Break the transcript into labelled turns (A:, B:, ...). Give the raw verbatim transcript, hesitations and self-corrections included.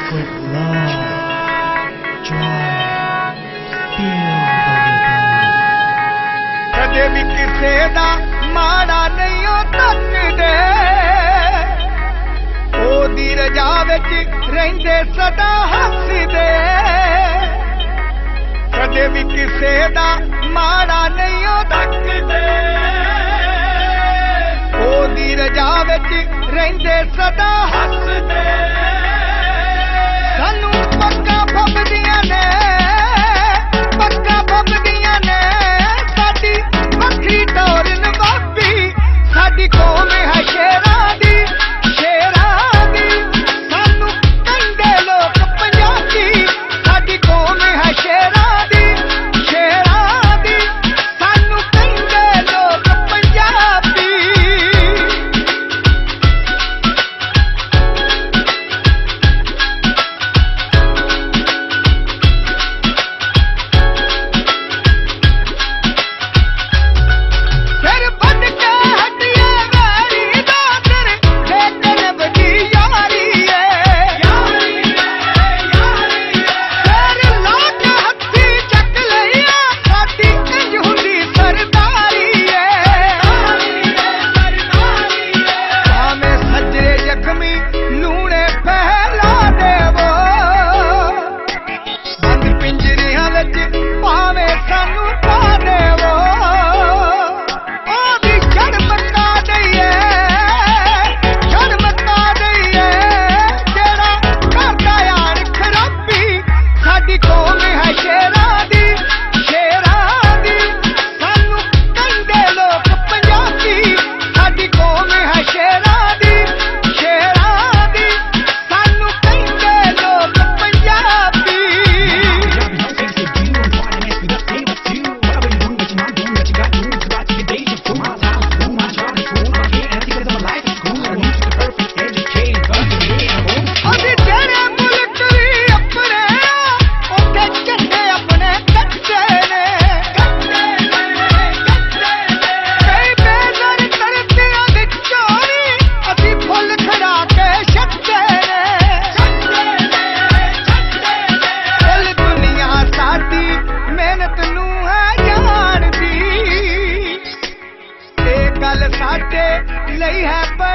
A: with love, joy, feel the rhythm. कदे भी किसे दा माड़ा नहीं हो तकदे ओदी रजा विच रहिंदे सदा हसदे कदे भी किसे दा माड़ा नहीं हो तकदे ओदी रजा विच रहिंदे सदा हसदे सानू पक्का फबदियां ने पक्का फबदियां ने साडी वखरी टोर नवाबी साडी कौम है शेरां दी शेरां दी सानू कहंदे लोक पंजाबी साडी कौम है शेरां दी शेरां दी सानू कहंदे लोक पंजाबी ਲਈ ਹੈ